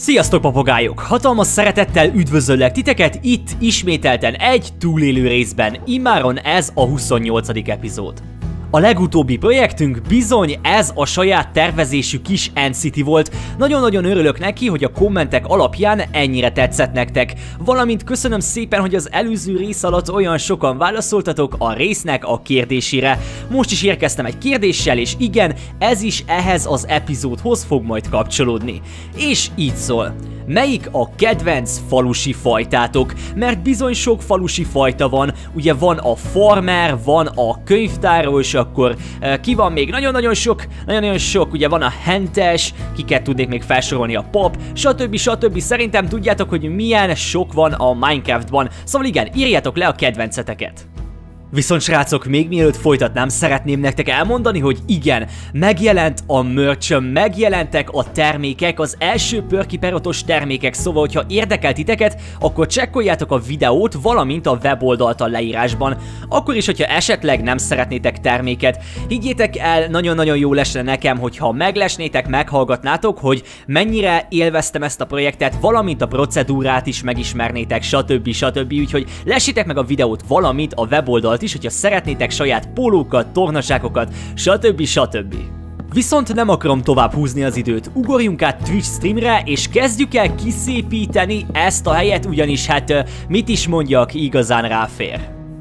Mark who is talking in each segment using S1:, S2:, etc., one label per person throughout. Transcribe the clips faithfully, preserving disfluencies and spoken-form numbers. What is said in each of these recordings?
S1: Sziasztok papagájok! Hatalmas szeretettel üdvözöllek titeket itt ismételten egy túlélő részben, immáron ez a huszonnyolcadik epizód. A legutóbbi projektünk bizony ez a saját tervezésű kis End City volt. Nagyon-nagyon örülök neki, hogy a kommentek alapján ennyire tetszett nektek. Valamint köszönöm szépen, hogy az előző rész alatt olyan sokan válaszoltatok a résznek a kérdésére. Most is érkeztem egy kérdéssel, és igen, ez is ehhez az epizódhoz fog majd kapcsolódni. És így szól. Melyik a kedvenc falusi fajtátok? Mert bizony sok falusi fajta van, ugye van a farmer, van a könyvtáró, és akkor e, ki van még? Nagyon-nagyon sok, nagyon-nagyon sok, ugye van a hentes, kiket tudnék még felsorolni, a pap, stb. stb. Szerintem tudjátok, hogy milyen sok van a Minecraftban, szóval igen, írjátok le a kedvenceteket. Viszont srácok, még mielőtt folytatnám, szeretném nektek elmondani, hogy igen, megjelent a merch, megjelentek a termékek, az első Perky Perotos termékek, szóval hogyha érdekel titeket, akkor csekkoljátok a videót, valamint a weboldalt a leírásban. Akkor is, hogyha esetleg nem szeretnétek terméket, higgyétek el, nagyon-nagyon jó lesne nekem, hogyha meglesnétek, meghallgatnátok, hogy mennyire élveztem ezt a projektet, valamint a procedúrát is megismernétek, stb. stb. Úgyhogy lessétek meg a videót, valamint a weboldalt is, hogyha szeretnétek saját pólókat, tornaságokat, stb. stb. Viszont nem akarom tovább húzni az időt, ugorjunk át Twitch streamre, és kezdjük el kiszépíteni ezt a helyet, ugyanis hát mit is mondjak, igazán ráfér.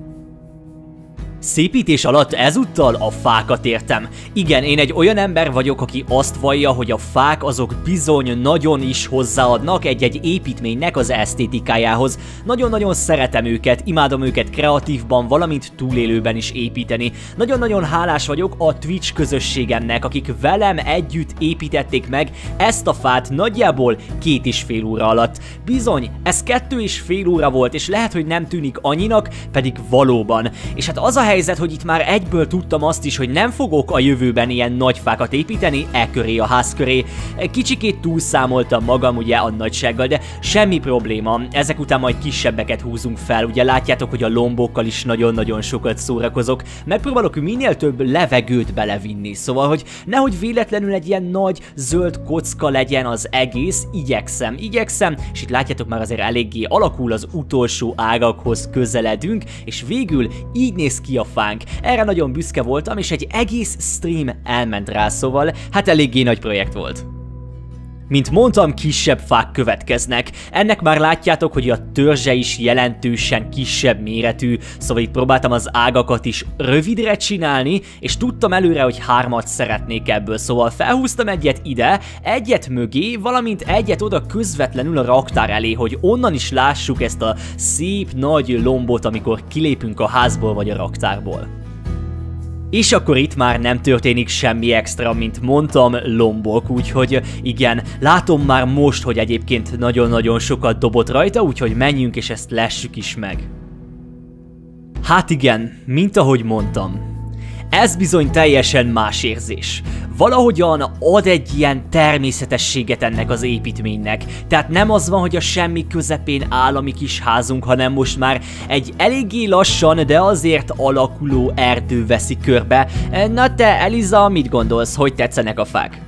S1: Szépítés alatt ezúttal a fákat értem. Igen, én egy olyan ember vagyok, aki azt vallja, hogy a fák azok bizony nagyon is hozzáadnak egy-egy építménynek az esztétikájához. Nagyon-nagyon szeretem őket, imádom őket kreatívban, valamint túlélőben is építeni. Nagyon-nagyon hálás vagyok a Twitch közösségemnek, akik velem együtt építették meg ezt a fát nagyjából két és fél óra alatt. Bizony, ez kettő és fél óra volt, és lehet, hogy nem tűnik annyinak, pedig valóban. És hát az a helyzet, hogy itt már egyből tudtam azt is, hogy nem fogok a jövőben ilyen nagy fákat építeni e köré, a ház köré. Kicsikét túlszámoltam magam ugye a nagysággal, de semmi probléma, ezek után majd kisebbeket húzunk fel, ugye látjátok, hogy a lombokkal is nagyon-nagyon sokat szórakozok, megpróbálok minél több levegőt belevinni, szóval, hogy nehogy véletlenül egy ilyen nagy zöld kocka legyen az egész, igyekszem, igyekszem, és itt látjátok már azért eléggé alakul, az utolsó ágakhoz közeledünk, és végül így néz ki a fánk. Erre nagyon büszke voltam, és egy egész stream elment rá, szóval hát eléggé nagy projekt volt. Mint mondtam, kisebb fák következnek. Ennek már látjátok, hogy a törzse is jelentősen kisebb méretű, szóval itt próbáltam az ágakat is rövidre csinálni, és tudtam előre, hogy hármat szeretnék ebből, szóval felhúztam egyet ide, egyet mögé, valamint egyet oda közvetlenül a raktár elé, hogy onnan is lássuk ezt a szép nagy lombot, amikor kilépünk a házból vagy a raktárból. És akkor itt már nem történik semmi extra, mint mondtam, lombok, úgyhogy igen, látom már most, hogy egyébként nagyon-nagyon sokat dobott rajta, úgyhogy menjünk és ezt lessük is meg. Hát igen, mint ahogy mondtam. Ez bizony teljesen más érzés. Valahogyan ad egy ilyen természetességet ennek az építménynek. Tehát nem az van, hogy a semmi közepén áll a mi kis házunk, hanem most már egy eléggé lassan, de azért alakuló erdő veszi körbe. Na te, Eliza, mit gondolsz, hogy tetszenek a fák?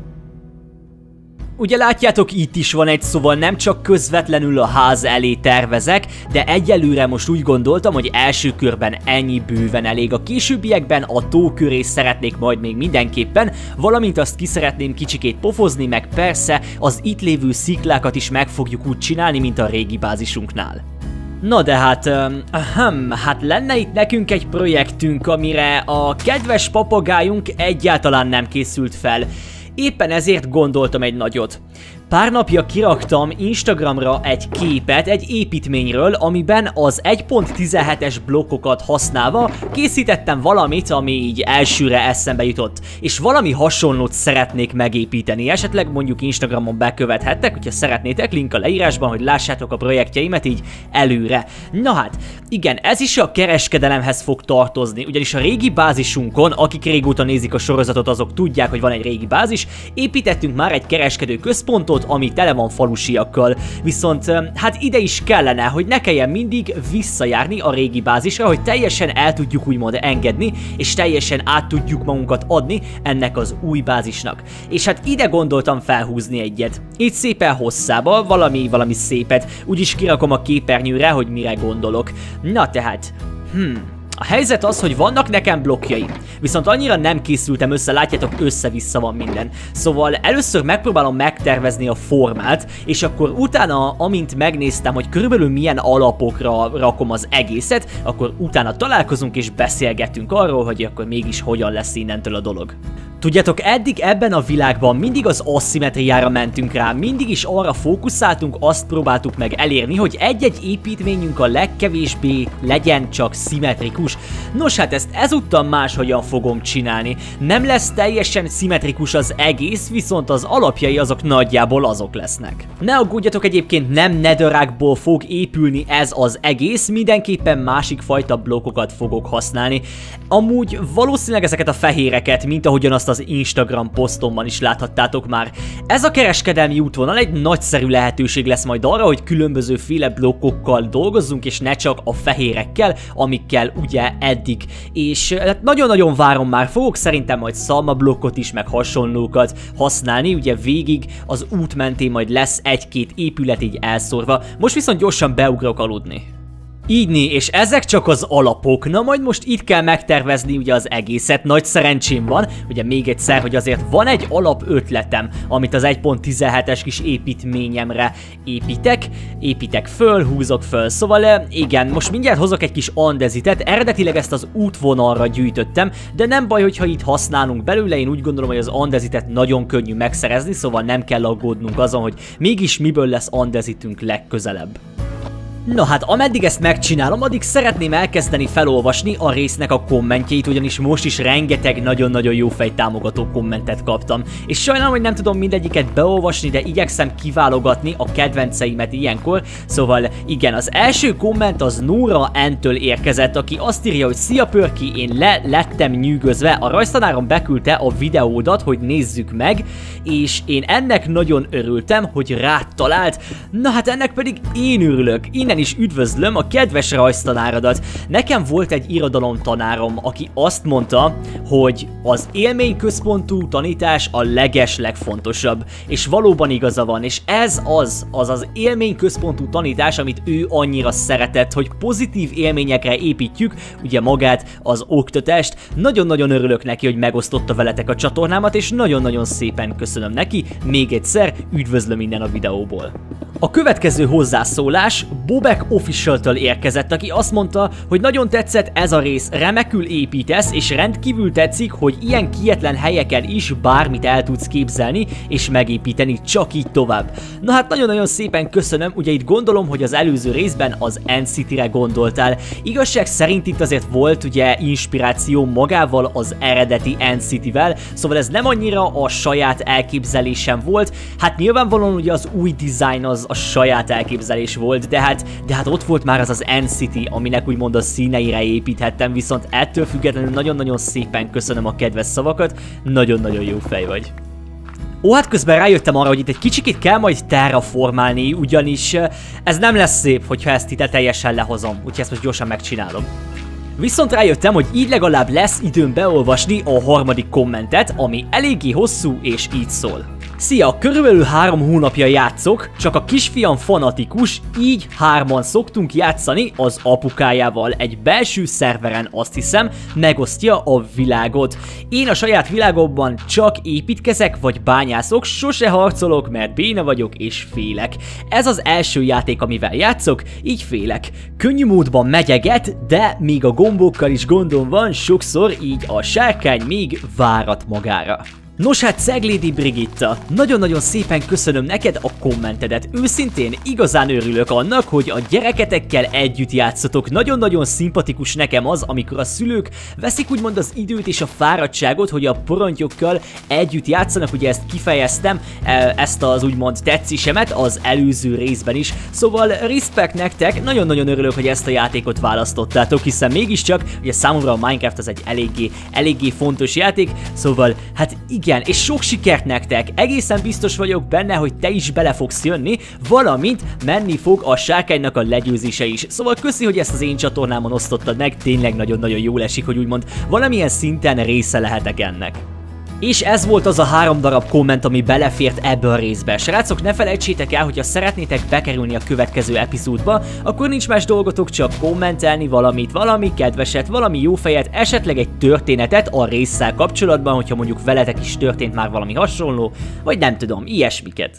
S1: Ugye látjátok, itt is van egy, szóval nem csak közvetlenül a ház elé tervezek, de egyelőre most úgy gondoltam, hogy első körben ennyi bőven elég. A későbbiekben a tó köré szeretnék majd még mindenképpen, valamint azt ki szeretném kicsikét pofozni, meg persze az itt lévő sziklákat is meg fogjuk úgy csinálni, mint a régi bázisunknál. Na de hát, um, ahem, hát lenne itt nekünk egy projektünk, amire a kedves papagájunk egyáltalán nem készült fel. Éppen ezért gondoltam egy nagyot. Pár napja kiraktam Instagramra egy képet egy építményről, amiben az egy pont tizenhetes blokkokat használva készítettem valamit, ami így elsőre eszembe jutott. És valami hasonlót szeretnék megépíteni, esetleg mondjuk Instagramon bekövethettek, hogyha szeretnétek, link a leírásban, hogy lássátok a projektjeimet így előre. Na hát, igen, ez is a kereskedelemhez fog tartozni, ugyanis a régi bázisunkon, akik régóta nézik a sorozatot, azok tudják, hogy van egy régi bázis, építettünk már egy kereskedő központot, blokkot, ami tele van falusiakkal. Viszont hát ide is kellene, hogy ne kelljen mindig visszajárni a régi bázisra, hogy teljesen el tudjuk úgymond engedni, és teljesen át tudjuk magunkat adni ennek az új bázisnak. És hát ide gondoltam felhúzni egyet. Itt szépen hosszába, valami, valami szépet, úgyis kirakom a képernyőre, hogy mire gondolok. Na tehát, hmm... A helyzet az, hogy vannak nekem blokkjaim, viszont annyira nem készültem össze, látjátok, össze-vissza van minden. Szóval először megpróbálom megtervezni a formát, és akkor utána, amint megnéztem, hogy körülbelül milyen alapokra rakom az egészet, akkor utána találkozunk és beszélgetünk arról, hogy akkor mégis hogyan lesz innentől a dolog. Tudjátok, eddig ebben a világban mindig az aszimmetriára mentünk rá, mindig is arra fókuszáltunk, azt próbáltuk meg elérni, hogy egy-egy építményünk a legkevésbé legyen csak szimmetrikus. Nos hát ezt ezúttal máshogyan fogom csinálni. Nem lesz teljesen szimmetrikus az egész, viszont az alapjai azok nagyjából azok lesznek. Ne aggódjatok, egyébként nem netherrackból fog épülni ez az egész, mindenképpen másik fajta blokkokat fogok használni. Amúgy valószínűleg ezeket a fehéreket, mint ahogyan azt az Instagram posztomban is láthattátok már. Ez a kereskedelmi útvonal egy nagyszerű lehetőség lesz majd arra, hogy különböző féle blokkokkal dolgozzunk, és ne csak a fehérekkel, amikkel ugye eddig. És nagyon-nagyon várom már, fogok szerintem majd szalmablokkot is, meg hasonlókat használni, ugye végig az út mentén majd lesz egy-két épület így elszórva. Most viszont gyorsan beugrok aludni. Ígyni, és ezek csak az alapok. Na majd most itt kell megtervezni ugye az egészet, nagy szerencsém van, ugye még egyszer, hogy azért van egy alap ötletem, amit az egy pont tizenhetes kis építményemre építek, építek föl, húzok föl, szóval igen, most mindjárt hozok egy kis andezitet, eredetileg ezt az útvonalra gyűjtöttem, de nem baj, hogyha itt használunk belőle, én úgy gondolom, hogy az andezitet nagyon könnyű megszerezni, szóval nem kell aggódnunk azon, hogy mégis miből lesz andezitünk legközelebb. Na hát, ameddig ezt megcsinálom, addig szeretném elkezdeni felolvasni a résznek a kommentjeit, ugyanis most is rengeteg nagyon-nagyon jó fej támogató kommentet kaptam. És sajnálom, hogy nem tudom mindegyiket beolvasni, de igyekszem kiválogatni a kedvenceimet ilyenkor. Szóval igen, az első komment az Nóra N-től érkezett, aki azt írja, hogy szia Pörki, én le lettem nyűgözve, a rajztanárom beküldte a videódat, hogy nézzük meg, és én ennek nagyon örültem, hogy rád talált. Na hát ennek pedig én örülök. Innen is üdvözlöm a kedves rajztanáradat. Nekem volt egy irodalomtanárom, aki azt mondta, hogy az élményközpontú tanítás a leges legfontosabb. És valóban igaza van, és ez az, az az élményközpontú tanítás, amit ő annyira szeretett, hogy pozitív élményekre építjük, ugye magát, az oktatást. Nagyon-nagyon örülök neki, hogy megosztotta veletek a csatornámat, és nagyon-nagyon szépen köszönöm neki. Még egyszer üdvözlöm innen a videóból. A következő hozzászólás Bobek Official-től érkezett, aki azt mondta, hogy nagyon tetszett ez a rész, remekül építesz, és rendkívül tetszik, hogy ilyen kietlen helyeken is bármit el tudsz képzelni, és megépíteni, csak így tovább. Na hát nagyon-nagyon szépen köszönöm, ugye itt gondolom, hogy az előző részben az N-City-re gondoltál. Igazság szerint itt azért volt ugye inspiráció magával az eredeti N-City-vel, szóval ez nem annyira a saját elképzelésem volt, hát nyilvánvalóan ugye az új design az a saját elképzelés volt, de hát, de hát ott volt már az az N-City, aminek úgymond a színeire építhettem, viszont ettől függetlenül nagyon-nagyon szépen köszönöm a kedves szavakat, nagyon-nagyon jó fej vagy. Ó, hát közben rájöttem arra, hogy itt egy kicsikét kell majd terraformálni, ugyanis ez nem lesz szép, hogyha ezt itt teljesen lehozom, úgyhogy ezt most gyorsan megcsinálom. Viszont rájöttem, hogy így legalább lesz időm beolvasni a harmadik kommentet, ami eléggé hosszú és így szól. Szia, körülbelül három hónapja játszok, csak a kisfiam fanatikus, így hárman szoktunk játszani az apukájával. Egy belső szerveren, azt hiszem, megosztja a világot. Én a saját világomban csak építkezek vagy bányászok, sose harcolok, mert béna vagyok és félek. Ez az első játék, amivel játszok, így félek. Könnyű módban megyeget, de még a gombokkal is gondom van, sokszor így a sárkány még várat magára. Nos hát, Ceglédi Brigitta, nagyon-nagyon szépen köszönöm neked a kommentedet. Őszintén igazán örülök annak, hogy a gyereketekkel együtt játszotok. Nagyon-nagyon szimpatikus nekem az, amikor a szülők veszik úgymond az időt és a fáradtságot, hogy a porontyokkal együtt játszanak. Ugye ezt kifejeztem, ezt az úgymond tetszésemet az előző részben is. Szóval respect nektek, nagyon-nagyon örülök, hogy ezt a játékot választottátok, hiszen mégiscsak ugye számomra a Minecraft az egy eléggé, eléggé fontos játék, szóval hát igen. Igen, és sok sikert nektek! Egészen biztos vagyok benne, hogy te is bele fogsz jönni, valamint menni fog a sárkánynak a legyőzése is. Szóval köszi, hogy ezt az én csatornámon osztottad meg, tényleg nagyon-nagyon jól esik, hogy úgymond valamilyen szinten része lehetek ennek. És ez volt az a három darab komment, ami belefért ebbe a részbe. Srácok, ne felejtsétek el, hogyha szeretnétek bekerülni a következő epizódba, akkor nincs más dolgotok, csak kommentelni valamit, valami kedveset, valami jó fejet, esetleg egy történetet a résszel kapcsolatban, hogyha mondjuk veletek is történt már valami hasonló, vagy nem tudom, ilyesmiket.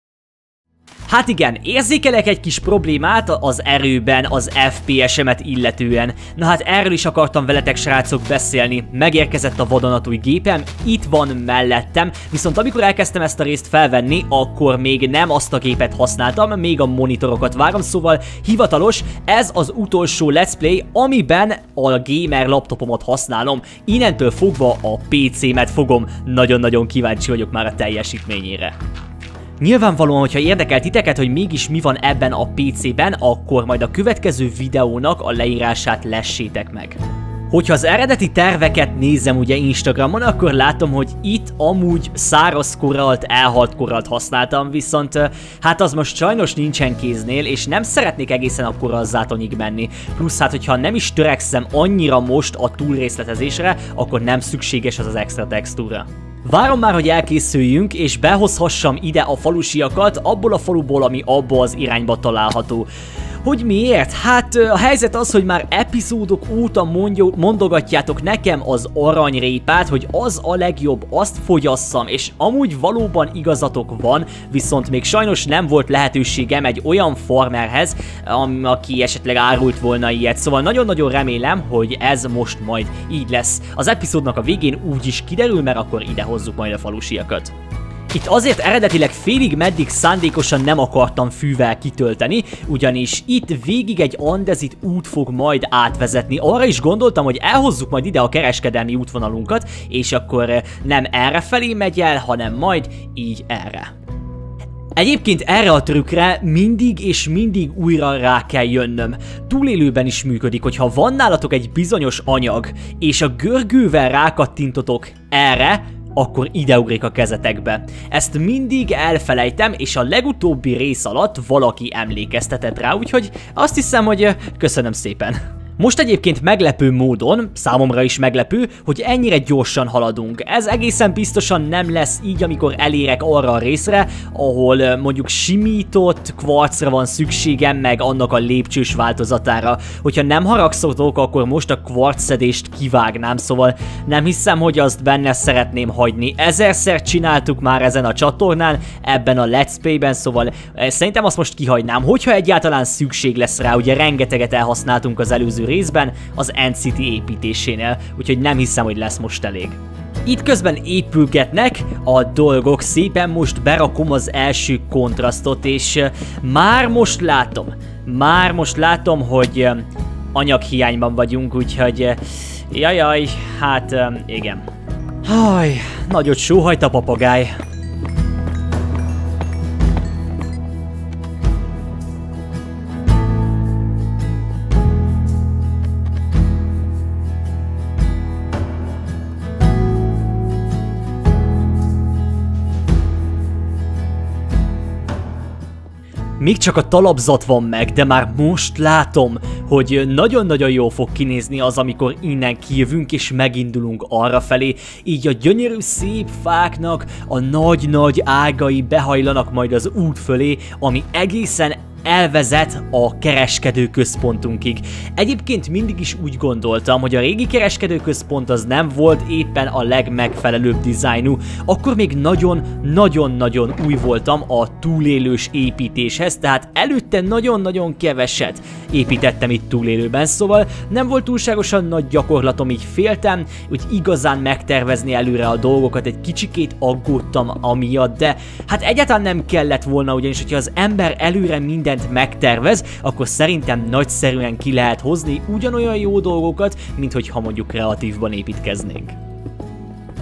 S1: Hát igen, érzékelek egy kis problémát az erőben, az ef pé es-emet illetően. Na hát erről is akartam veletek, srácok, beszélni. Megérkezett a vadonatúj gépem, itt van mellettem, viszont amikor elkezdtem ezt a részt felvenni, akkor még nem azt a gépet használtam, még a monitorokat várom, szóval hivatalos, ez az utolsó let's play, amiben a gamer laptopomat használom. Innentől fogva a pé cémet fogom, nagyon-nagyon kíváncsi vagyok már a teljesítményére. Nyilvánvalóan, hogyha érdekel titeket, hogy mégis mi van ebben a pé cében, akkor majd a következő videónak a leírását lessétek meg. Hogyha az eredeti terveket nézem ugye Instagramon, akkor látom, hogy itt amúgy száraz koralt, elhalt koralt használtam, viszont hát az most sajnos nincsen kéznél, és nem szeretnék egészen a korallzátonyig menni. Plusz hát, hogyha nem is törekszem annyira most a túlrészletezésre, akkor nem szükséges az az extra textúra. Várom már, hogy elkészüljünk, és behozhassam ide a falusiakat abból a faluból, ami abba az irányba található. Hogy miért? Hát a helyzet az, hogy már epizódok óta mondjo, mondogatjátok nekem az aranyrépát, hogy az a legjobb, azt fogyasszam, és amúgy valóban igazatok van, viszont még sajnos nem volt lehetőségem egy olyan farmerhez, aki esetleg árult volna ilyet, szóval nagyon-nagyon remélem, hogy ez most majd így lesz. Az epizódnak a végén úgy is kiderül, mert akkor ide hozzuk majd a falusiakat. Itt azért eredetileg félig meddig szándékosan nem akartam fűvel kitölteni, ugyanis itt végig egy andezit út fog majd átvezetni. Arra is gondoltam, hogy elhozzuk majd ide a kereskedelmi útvonalunkat, és akkor nem errefelé megy el, hanem majd így erre. Egyébként erre a trükkre mindig és mindig újra rá kell jönnöm. Túlélőben is működik, hogyha van nálatok egy bizonyos anyag, és a görgővel rákattintotok erre, akkor ideugrik a kezetekbe. Ezt mindig elfelejtem, és a legutóbbi rész alatt valaki emlékeztetett rá, úgyhogy azt hiszem, hogy köszönöm szépen. Most egyébként meglepő módon, számomra is meglepő, hogy ennyire gyorsan haladunk. Ez egészen biztosan nem lesz így, amikor elérek arra a részre, ahol mondjuk simított kvarcra van szükségem, meg annak a lépcsős változatára. Hogyha nem haragszotok, akkor most a kvarcszedést kivágnám, szóval nem hiszem, hogy azt benne szeretném hagyni. Ezerszer csináltuk már ezen a csatornán, ebben a Let's Play-ben, szóval szerintem azt most kihagynám, hogyha egyáltalán szükség lesz rá, ugye rengeteget elhasználtunk az előző részben az End City építésénél, úgyhogy nem hiszem, hogy lesz most elég. Itt közben épülgetnek a dolgok, szépen most berakom az első kontrasztot, és már most látom, már most látom, hogy anyaghiányban vagyunk, úgyhogy jajaj, hát igen. Haj, nagyot sóhajt a papagáj. Még csak a talapzat van meg, de már most látom, hogy nagyon-nagyon jól fog kinézni az, amikor innen kijövünk és megindulunk arrafelé, így a gyönyörű szép fáknak a nagy-nagy ágai behajlanak majd az út fölé, ami egészen elvezet a kereskedőközpontunkig. Egyébként mindig is úgy gondoltam, hogy a régi kereskedőközpont az nem volt éppen a legmegfelelőbb dizájnú, akkor még nagyon-nagyon-nagyon új voltam a túlélős építéshez, tehát előtte nagyon-nagyon keveset építettem itt túlélőben, szóval nem volt túlságosan nagy gyakorlatom, így féltem, hogy igazán megtervezni előre a dolgokat, egy kicsikét aggódtam amiatt, de hát egyáltalán nem kellett volna, ugyanis hogyha az ember előre minden megtervez, akkor szerintem nagyszerűen ki lehet hozni ugyanolyan jó dolgokat, mint hogyha mondjuk kreatívban építkeznénk.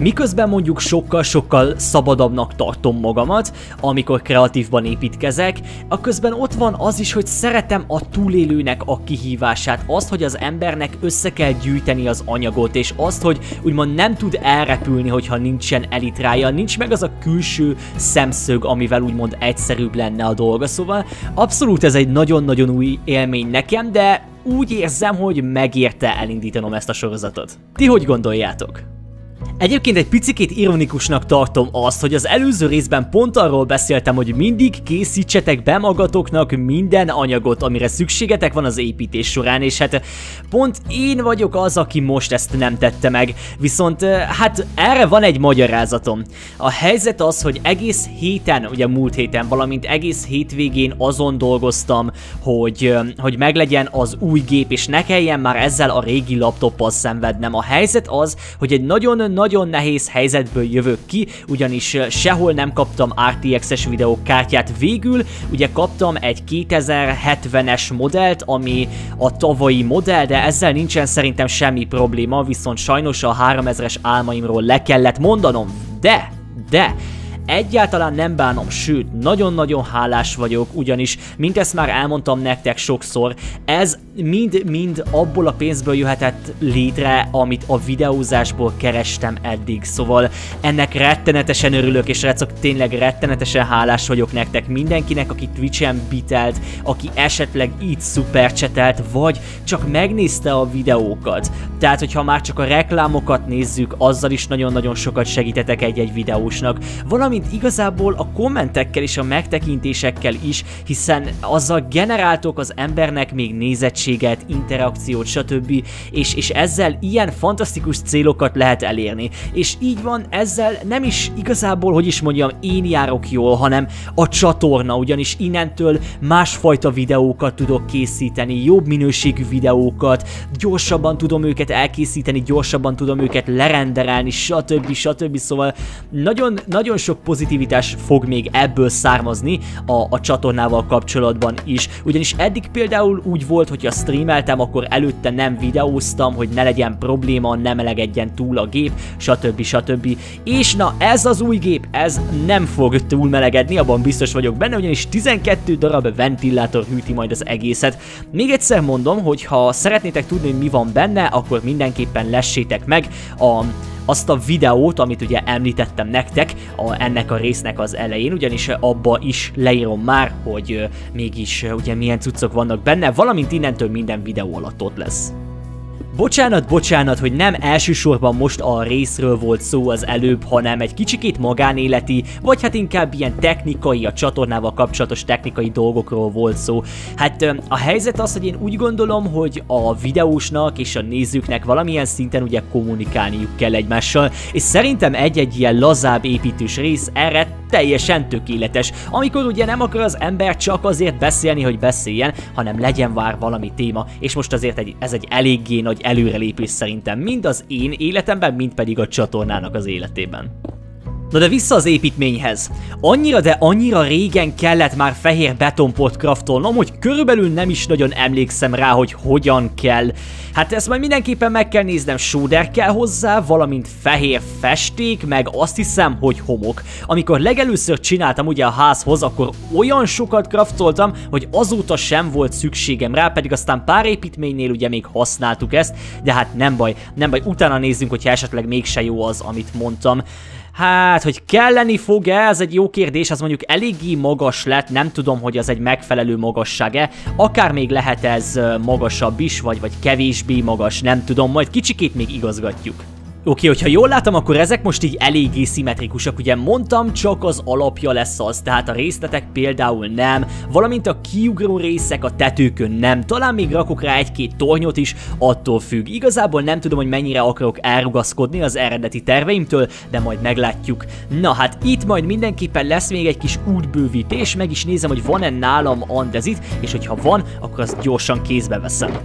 S1: Miközben mondjuk sokkal-sokkal szabadabbnak tartom magamat, amikor kreatívban építkezek, a közben ott van az is, hogy szeretem a túlélőnek a kihívását, azt, hogy az embernek össze kell gyűjteni az anyagot, és azt, hogy úgymond nem tud elrepülni, hogyha nincsen elitrája, nincs meg az a külső szemszög, amivel úgymond egyszerűbb lenne a dolga, szóval abszolút ez egy nagyon-nagyon új élmény nekem, de úgy érzem, hogy megérte elindítanom ezt a sorozatot. Ti hogy gondoljátok? Egyébként egy picikét ironikusnak tartom azt, hogy az előző részben pont arról beszéltem, hogy mindig készítsetek be magatoknak minden anyagot, amire szükségetek van az építés során, és hát pont én vagyok az, aki most ezt nem tette meg, viszont hát erre van egy magyarázatom. A helyzet az, hogy egész héten, ugye múlt héten, valamint egész hétvégén azon dolgoztam, hogy, hogy meglegyen az új gép, és ne kelljen már ezzel a régi laptoppal szenvednem. A helyzet az, hogy egy nagyon Nagyon nehéz helyzetből jövök ki, ugyanis sehol nem kaptam er té iksz-es videókártyát végül, ugye kaptam egy kétezer-hetvenes modellt, ami a tavalyi modell, de ezzel nincsen szerintem semmi probléma, viszont sajnos a háromezres álmaimról le kellett mondanom, de, de... Egyáltalán nem bánom, sőt, nagyon-nagyon hálás vagyok, ugyanis, mint ezt már elmondtam nektek sokszor, ez mind-mind abból a pénzből jöhetett létre, amit a videózásból kerestem eddig, szóval ennek rettenetesen örülök, és recok, tényleg rettenetesen hálás vagyok nektek, mindenkinek, aki Twitch-en bitelt, aki esetleg így szupercsetelt, vagy csak megnézte a videókat. Tehát, hogyha már csak a reklámokat nézzük, azzal is nagyon-nagyon sokat segítetek egy-egy videósnak. Valamint igazából a kommentekkel és a megtekintésekkel is, hiszen azzal generáltok az embernek még nézettséget, interakciót, stb. És, és ezzel ilyen fantasztikus célokat lehet elérni. És így van, ezzel nem is igazából, hogy is mondjam, én járok jól, hanem a csatorna, ugyanis innentől másfajta videókat tudok készíteni, jobb minőségű videókat, gyorsabban tudom őket elkészíteni, gyorsabban tudom őket lerenderelni, stb. stb. Szóval nagyon, nagyon sok pozitivitás fog még ebből származni a, a csatornával kapcsolatban is. Ugyanis eddig például úgy volt, hogy ha streameltem, akkor előtte nem videóztam, hogy ne legyen probléma, ne melegedjen túl a gép, stb. stb. És na, ez az új gép, ez nem fog túl melegedni, abban biztos vagyok benne, ugyanis tizenkét darab ventilátor hűti majd az egészet. Még egyszer mondom, hogy ha szeretnétek tudni, hogy mi van benne, akkor mindenképpen lessétek meg a azt a videót, amit ugye említettem nektek a, ennek a résznek az elején, ugyanis abba is leírom már, hogy uh, mégis uh, ugye milyen cuccok vannak benne, valamint innentől minden videó alatt ott lesz. Bocsánat, bocsánat, hogy nem elsősorban most a részről volt szó az előbb, hanem egy kicsikét magánéleti, vagy hát inkább ilyen technikai, a csatornával kapcsolatos technikai dolgokról volt szó. Hát a helyzet az, hogy én úgy gondolom, hogy a videósnak és a nézőknek valamilyen szinten ugye kommunikálniuk kell egymással, és szerintem egy-egy ilyen lazább építős rész erre teljesen tökéletes, amikor ugye nem akar az ember csak azért beszélni, hogy beszéljen, hanem legyen már valami téma, és most azért egy, ez egy eléggé nagy előrelépés szerintem, mind az én életemben, mind pedig a csatornának az életében. Na de vissza az építményhez. Annyira, de annyira régen kellett már fehér betonport craftolnom, hogy körülbelül nem is nagyon emlékszem rá, hogy hogyan kell. Hát ezt majd mindenképpen meg kell néznem, sóder kell hozzá, valamint fehér festék, meg azt hiszem, hogy homok. Amikor legelőször csináltam ugye a házhoz, akkor olyan sokat craftoltam, hogy azóta sem volt szükségem rá, pedig aztán pár építménynél ugye még használtuk ezt, de hát nem baj, nem baj, utána nézzünk, hogyha esetleg mégse jó az, amit mondtam. Hát, hogy kelleni fog-e, ez egy jó kérdés, az mondjuk eléggé magas lett, nem tudom, hogy az egy megfelelő magasság-e, akár még lehet ez magasabb is, vagy, vagy kevésbé magas, nem tudom, majd kicsikét még igazgatjuk. Oké, hogyha jól látom, akkor ezek most így eléggé szimmetrikusak, ugye mondtam, csak az alapja lesz az, tehát a részletek például nem, valamint a kiugró részek a tetőkön nem, talán még rakok rá egy-két tornyot is, attól függ. Igazából nem tudom, hogy mennyire akarok elrugaszkodni az eredeti terveimtől, de majd meglátjuk. Na hát itt majd mindenképpen lesz még egy kis útbővítés, meg is nézem, hogy van-e nálam andezit, és hogyha van, akkor azt gyorsan kézbe veszem.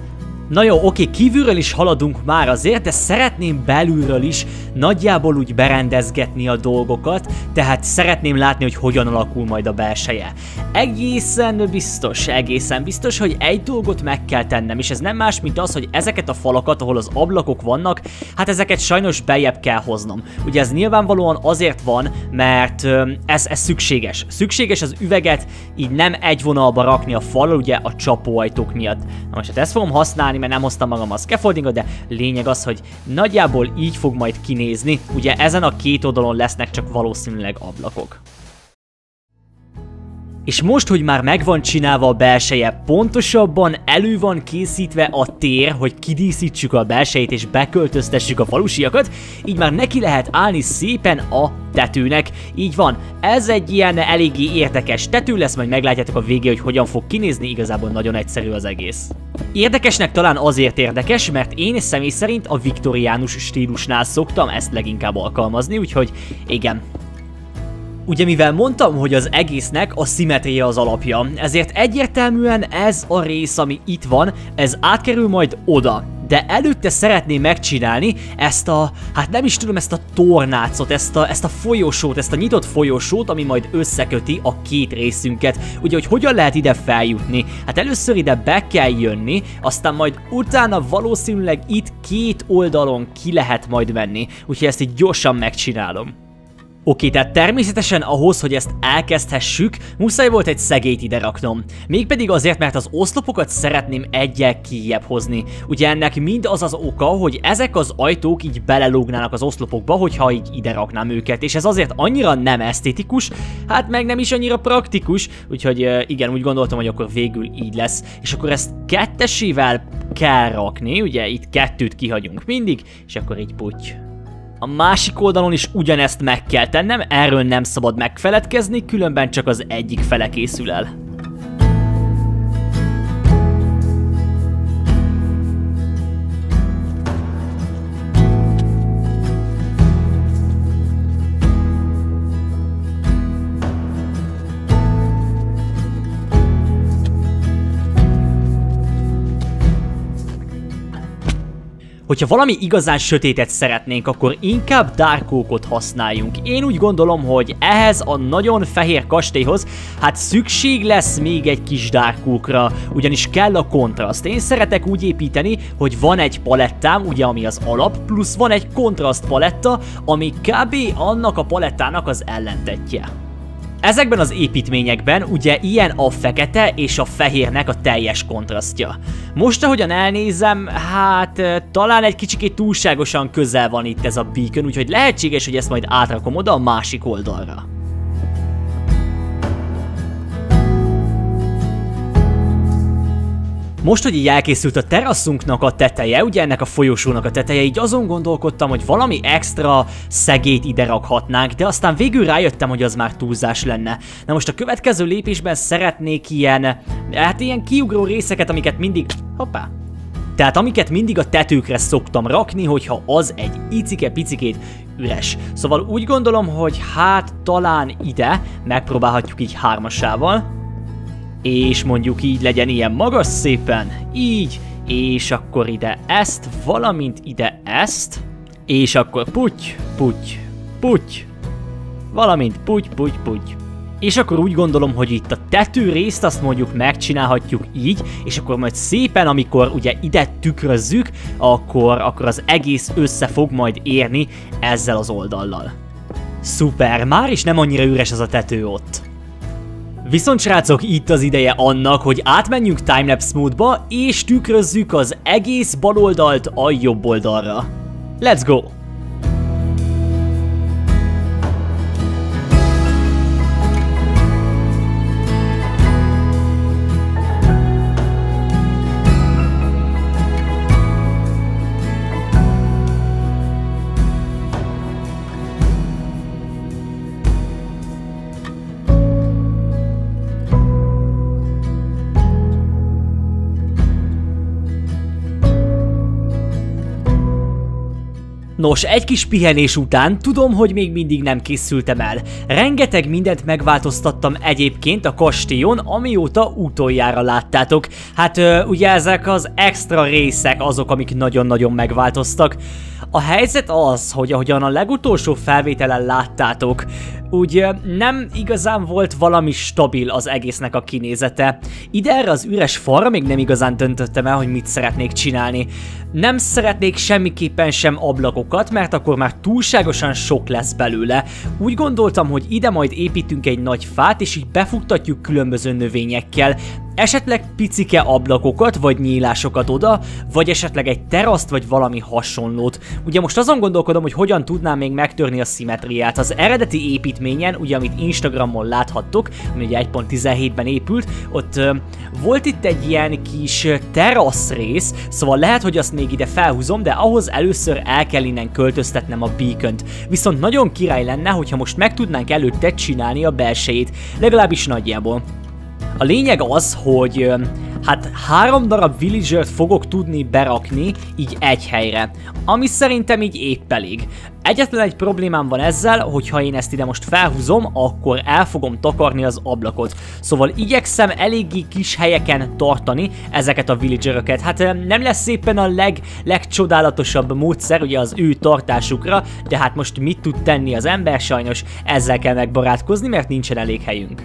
S1: Na jó, oké, kívülről is haladunk már azért, de szeretném belülről is nagyjából úgy berendezgetni a dolgokat, tehát szeretném látni, hogy hogyan alakul majd a belseje. Egészen biztos, egészen biztos, hogy egy dolgot meg kell tennem, és ez nem más, mint az, hogy ezeket a falakat, ahol az ablakok vannak, hát ezeket sajnos beljebb kell hoznom. Ugye ez nyilvánvalóan azért van, mert ez, ez szükséges. Szükséges az üveget így nem egy vonalba rakni a fallal, ugye a csapóajtók miatt. Na most hát ezt fogom használni, mert nem hoztam magam a scaffoldingot, de lényeg az, hogy nagyjából így fog majd kinézni. Ugye ezen a két oldalon lesznek csak valószínűleg ablakok. És most, hogy már meg van csinálva a belseje, pontosabban elő van készítve a tér, hogy kidíszítsük a belsejét és beköltöztessük a falusiakat, így már neki lehet állni szépen a tetőnek. Így van, ez egy ilyen eléggé érdekes tető lesz, majd meglátjátok a végén, hogy hogyan fog kinézni, igazából nagyon egyszerű az egész. Érdekesnek talán azért érdekes, mert én személy szerint a viktoriánus stílusnál szoktam ezt leginkább alkalmazni, úgyhogy igen. Ugye mivel mondtam, hogy az egésznek a szimmetria az alapja, ezért egyértelműen ez a rész, ami itt van, ez átkerül majd oda. De előtte szeretném megcsinálni ezt a, hát nem is tudom, ezt a tornácot, ezt a, ezt a folyosót, ezt a nyitott folyosót, ami majd összeköti a két részünket. Ugye, hogy hogyan lehet ide feljutni? Hát először ide be kell jönni, aztán majd utána valószínűleg itt két oldalon ki lehet majd menni. Úgyhogy ezt így gyorsan megcsinálom. Oké, tehát természetesen ahhoz, hogy ezt elkezdhessük, muszáj volt egy szegélyt ide raknom. Mégpedig azért, mert az oszlopokat szeretném egyel kijjebb hozni. Ugye ennek mind az az oka, hogy ezek az ajtók így belelógnának az oszlopokba, hogyha így ide raknám őket. És ez azért annyira nem esztétikus, hát meg nem is annyira praktikus, úgyhogy igen, úgy gondoltam, hogy akkor végül így lesz. És akkor ezt kettesével kell rakni, ugye itt kettőt kihagyunk mindig, és akkor így puty. A másik oldalon is ugyanezt meg kell tennem, erről nem szabad megfeledkezni, különben csak az egyik fele készül el. Hogyha valami igazán sötétet szeretnénk, akkor inkább Dark Oakot használjunk. Én úgy gondolom, hogy ehhez a nagyon fehér kastélyhoz hát szükség lesz még egy kis Dark Oakra, ugyanis kell a kontraszt. Én szeretek úgy építeni, hogy van egy palettám, ugye ami az alap, plusz van egy kontraszt paletta, ami kb. Annak a palettának az ellentetje. Ezekben az építményekben ugye ilyen a fekete és a fehérnek a teljes kontrasztja. Most ahogyan elnézem, hát talán egy kicsikét túlságosan közel van itt ez a beacon, úgyhogy lehetséges, hogy ezt majd átrakom oda a másik oldalra. Most, hogy így elkészült a teraszunknak a teteje, ugye ennek a folyosónak a teteje, így azon gondolkodtam, hogy valami extra szegélyt ide rakhatnánk, de aztán végül rájöttem, hogy az már túlzás lenne. Na most a következő lépésben szeretnék ilyen, hát ilyen kiugró részeket, amiket mindig... Hoppá! Tehát amiket mindig a tetőkre szoktam rakni, hogyha az egy icike-picikét üres. Szóval úgy gondolom, hogy hát talán ide megpróbálhatjuk így hármasával. És mondjuk így legyen ilyen magas szépen, így, és akkor ide ezt, valamint ide ezt, és akkor puty, puty, puty, valamint puty, puty, puty. És akkor úgy gondolom, hogy itt a tető részt azt mondjuk megcsinálhatjuk így, és akkor majd szépen, amikor ugye ide tükrözzük, akkor, akkor az egész össze fog majd érni ezzel az oldallal. Szuper, már is nem annyira üres az a tető ott. Viszont srácok, itt az ideje annak, hogy átmenjünk timelapse módba, és tükrözzük az egész baloldalt a jobb oldalra. Let's go! Nos, egy kis pihenés után tudom, hogy még mindig nem készültem el. Rengeteg mindent megváltoztattam egyébként a kastélyon, amióta utoljára láttátok. Hát ö, ugye ezek az extra részek azok, amik nagyon-nagyon megváltoztak. A helyzet az, hogy ahogyan a legutolsó felvételen láttátok, úgy nem igazán volt valami stabil az egésznek a kinézete. Ide erre az üres falra még nem igazán döntöttem el, hogy mit szeretnék csinálni. Nem szeretnék semmiképpen sem ablakokat, mert akkor már túlságosan sok lesz belőle. Úgy gondoltam, hogy ide majd építünk egy nagy fát, és így befuttatjuk különböző növényekkel. Esetleg picike ablakokat, vagy nyílásokat oda, vagy esetleg egy teraszt, vagy valami hasonlót. Ugye most azon gondolkodom, hogy hogyan tudnám még megtörni a szimmetriát. Az eredeti építményen, ugye amit Instagramon láthattok, ami ugye egy pont tizenhétben épült, ott ö, volt itt egy ilyen kis terasz rész, szóval lehet, hogy azt még ide felhúzom, de ahhoz először el kell innen költöztetnem a beacont. Viszont nagyon király lenne, hogyha most meg tudnánk előtte csinálni a belsejét, legalábbis nagyjából. A lényeg az, hogy hát három darab villagert fogok tudni berakni így egy helyre, ami szerintem így épp elég. Egyetlen egy problémám van ezzel, hogyha én ezt ide most felhúzom, akkor el fogom takarni az ablakot. Szóval igyekszem eléggé kis helyeken tartani ezeket a villageröket. Hát nem lesz szépen a leg, legcsodálatosabb módszer ugye az ő tartásukra, de hát most mit tud tenni az ember, sajnos ezzel kell megbarátkozni, mert nincsen elég helyünk.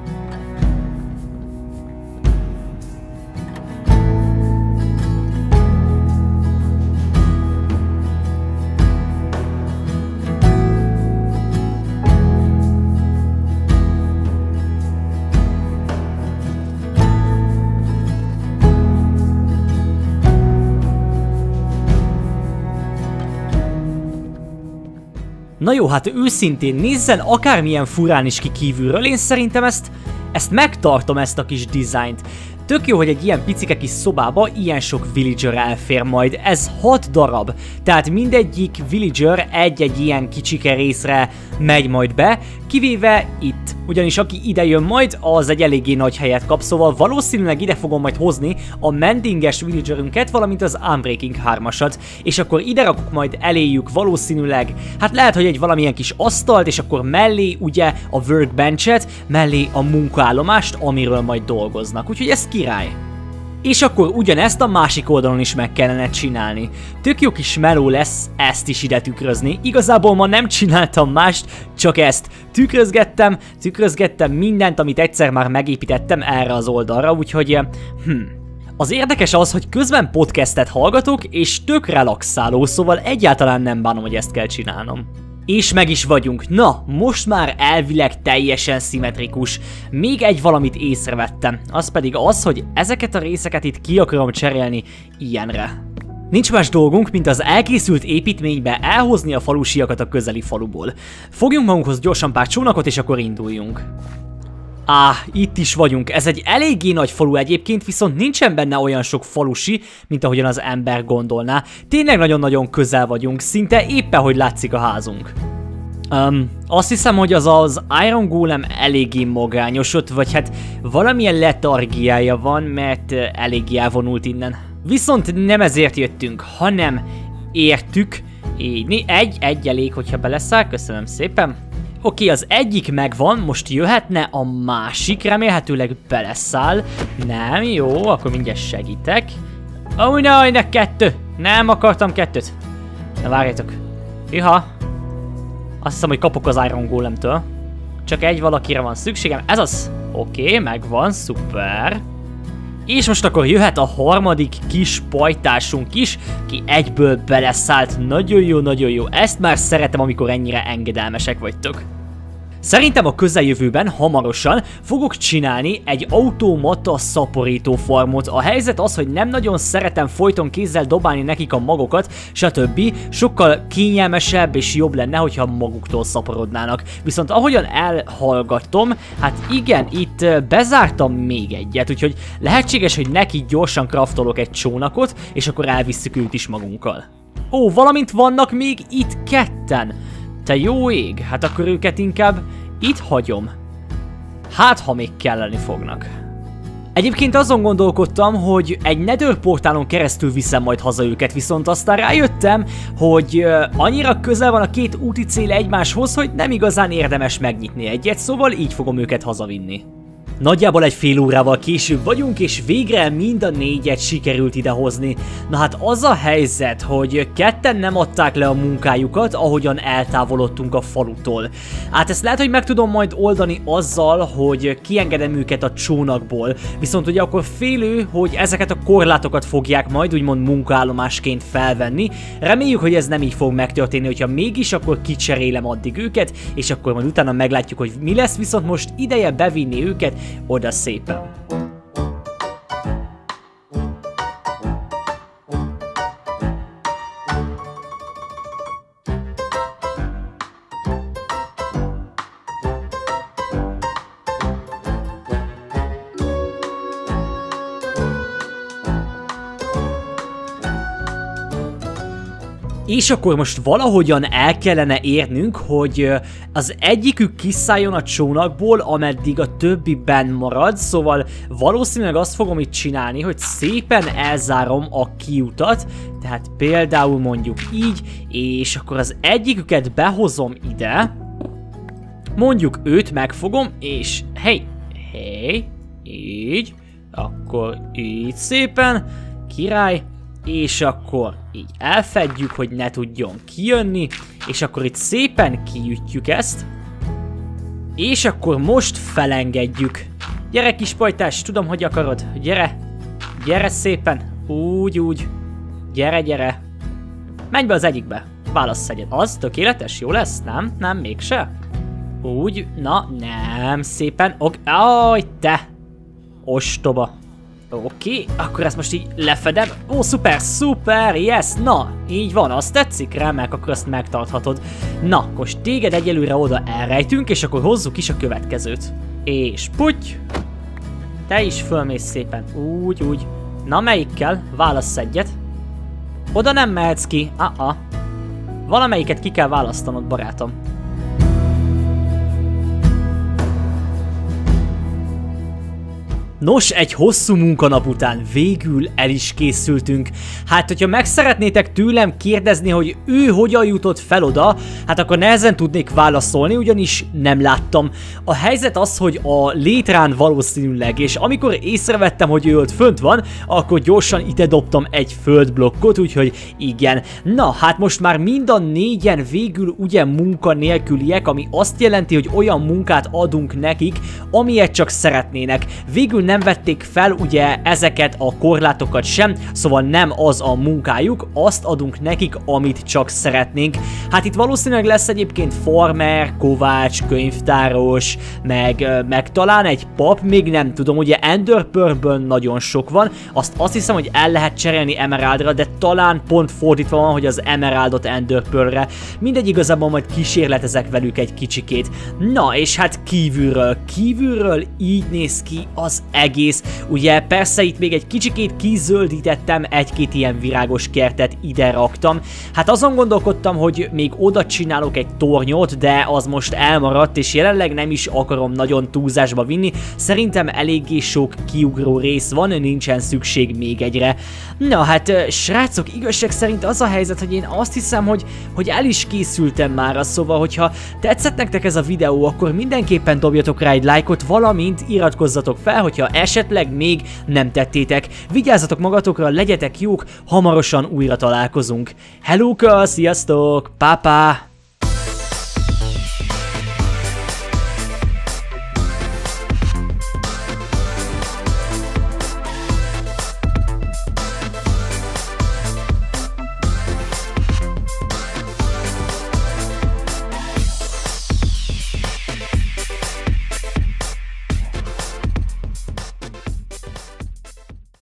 S1: Na jó, hát őszintén nézzen akármilyen furán is ki kívülről, én szerintem ezt, ezt megtartom, ezt a kis dizájnt. Tök jó, hogy egy ilyen picike kis szobába ilyen sok villager elfér majd, ez hat darab, tehát mindegyik villager egy-egy ilyen kicsike részre megy majd be, kivéve itt, ugyanis aki ide jön majd, az egy eléggé nagy helyet kap, szóval valószínűleg ide fogom majd hozni a mendinges villagerünket, valamint az Unbreaking hármasat, és akkor ide rakok majd eléjük valószínűleg, hát lehet, hogy egy valamilyen kis asztalt, és akkor mellé ugye a workbenchet, mellé a munkaállomást, amiről majd dolgoznak, úgyhogy ez király. És akkor ugyanezt a másik oldalon is meg kellene csinálni. Tök jó kis meló lesz ezt is ide tükrözni. Igazából ma nem csináltam mást, csak ezt. Tükrözgettem, tükrözgettem mindent, amit egyszer már megépítettem erre az oldalra, úgyhogy... Hm. Az érdekes az, hogy közben podcastet hallgatok, és tök relaxáló, szóval egyáltalán nem bánom, hogy ezt kell csinálnom. És meg is vagyunk. Na, most már elvileg teljesen szimmetrikus. Még egy valamit észrevettem, az pedig az, hogy ezeket a részeket itt ki akarom cserélni ilyenre. Nincs más dolgunk, mint az elkészült építménybe elhozni a falusiakat a közeli faluból. Fogjunk magunkhoz gyorsan pár csónakot, és akkor induljunk. Á, itt is vagyunk. Ez egy eléggé nagy falu egyébként, viszont nincsen benne olyan sok falusi, mint ahogyan az ember gondolná. Tényleg nagyon-nagyon közel vagyunk, szinte éppen, hogy látszik a házunk. Um, azt hiszem, hogy az az Iron Golem eléggé magányosott, vagy hát valamilyen letargiája van, mert eléggé elvonult innen. Viszont nem ezért jöttünk, hanem értük. Így, egy, egy elég, hogyha beleszáll, köszönöm szépen. Oké, az egyik megvan, most jöhetne a másik, remélhetőleg beleszáll. Nem, jó, akkor mindjárt segítek. Ó, oh, ne, ne, kettő! Nem akartam kettőt. Na várjátok. Iha. Azt hiszem, hogy kapok az Iron Golemtől. Csak egy valakire van szükségem, ez az. Oké, megvan, szuper. És most akkor jöhet a harmadik kis pajtásunk is, ki egyből beleszállt. Nagyon jó, nagyon jó. Ezt már szeretem, amikor ennyire engedelmesek vagytok. Szerintem a közeljövőben hamarosan fogok csinálni egy automata szaporító farmot. A helyzet az, hogy nem nagyon szeretem folyton kézzel dobálni nekik a magokat, stb. Sokkal kényelmesebb és jobb lenne, hogyha maguktól szaporodnának. Viszont ahogyan elhallgatom, hát igen, itt bezártam még egyet, úgyhogy lehetséges, hogy neki gyorsan craftolok egy csónakot, és akkor elvisszük őt is magunkkal. Ó, valamint vannak még itt ketten. Te jó ég, hát akkor őket inkább itt hagyom. Hát, ha még kelleni fognak. Egyébként azon gondolkodtam, hogy egy Nether portálon keresztül viszem majd haza őket, viszont aztán rájöttem, hogy annyira közel van a két úti cél egymáshoz, hogy nem igazán érdemes megnyitni egyet, szóval így fogom őket hazavinni. Nagyjából egy fél órával később vagyunk, és végre mind a négyet sikerült idehozni. Na hát az a helyzet, hogy ketten nem adták le a munkájukat, ahogyan eltávolodtunk a falutól. Hát ezt lehet, hogy meg tudom majd oldani azzal, hogy kiengedem őket a csónakból, viszont ugye akkor félő, hogy ezeket a korlátokat fogják majd úgymond munkaállomásként felvenni. Reméljük, hogy ez nem így fog megtörténni, hogyha mégis, akkor kicserélem addig őket, és akkor majd utána meglátjuk, hogy mi lesz, viszont most ideje bevinni őket oda szépen. És akkor most valahogyan el kellene érnünk, hogy az egyikük kiszálljon a csónakból, ameddig a többi benn marad, szóval valószínűleg azt fogom itt csinálni, hogy szépen elzárom a kiutat, tehát például mondjuk így, és akkor az egyiküket behozom ide, mondjuk őt megfogom, és hey, hey, így, akkor így szépen, király, és akkor így elfedjük, hogy ne tudjon kijönni, és akkor itt szépen kiütjük ezt, és akkor most felengedjük. Gyere kis pajtás, tudom, hogy akarod, gyere, gyere szépen, úgy, úgy, gyere, gyere, menj be az egyikbe, válassz egyet, az tökéletes, jó lesz, nem, nem, mégse, úgy, na, nem, szépen, ok, aj, te, ostoba. Oké, okay, akkor ezt most így lefedem. Ó, szuper, szuper, yes, na, így van, azt tetszik, remek, akkor azt megtarthatod. Na, most téged egyelőre oda elrejtünk, és akkor hozzuk is a következőt. És puty! Te is fölmész szépen, úgy, úgy. Na, melyikkel? Válassz egyet. Oda nem mehetsz ki, ah-ah. Valamelyiket ki kell választanod, barátom. Nos, egy hosszú munkanap után végül el is készültünk. Hát, hogyha meg szeretnétek tőlem kérdezni, hogy ő hogyan jutott fel oda, hát akkor nehezen tudnék válaszolni, ugyanis nem láttam. A helyzet az, hogy a létrán valószínűleg, és amikor észrevettem, hogy ő ott fönt van, akkor gyorsan ide dobtam egy földblokkot, úgyhogy igen. Na, hát most már mind a négyen végül ugye munkanélküliek, ami azt jelenti, hogy olyan munkát adunk nekik, amilyet csak szeretnének. Végül nem vették fel ugye ezeket a korlátokat sem, szóval nem az a munkájuk, azt adunk nekik, amit csak szeretnénk. Hát itt valószínűleg lesz egyébként farmer, kovács, könyvtáros, meg, meg talán egy pap, még nem tudom, ugye Ender Pearlből nagyon sok van, azt azt hiszem, hogy el lehet cserélni Emeraldra, de talán pont fordítva van, hogy az Emeraldot Ender Pearlre. Mindegy, igazából majd kísérletezek velük egy kicsikét. Na, és hát kívülről, kívülről így néz ki az egész. Ugye persze itt még egy kicsikét kizöldítettem, egy-két ilyen virágos kertet ide raktam. Hát azon gondolkodtam, hogy még oda csinálok egy tornyot, de az most elmaradt, és jelenleg nem is akarom nagyon túlzásba vinni. Szerintem eléggé sok kiugró rész van, nincsen szükség még egyre. Na hát srácok, igazság szerint az a helyzet, hogy én azt hiszem, hogy, hogy el is készültem már, szóval hogyha tetszett nektek ez a videó, akkor mindenképpen dobjatok rá egy lájkot, valamint iratkozzatok fel, hogyha esetleg még nem tettétek. Vigyázzatok magatokra, legyetek jók, hamarosan újra találkozunk. Hello, sziasztok, pá-pá!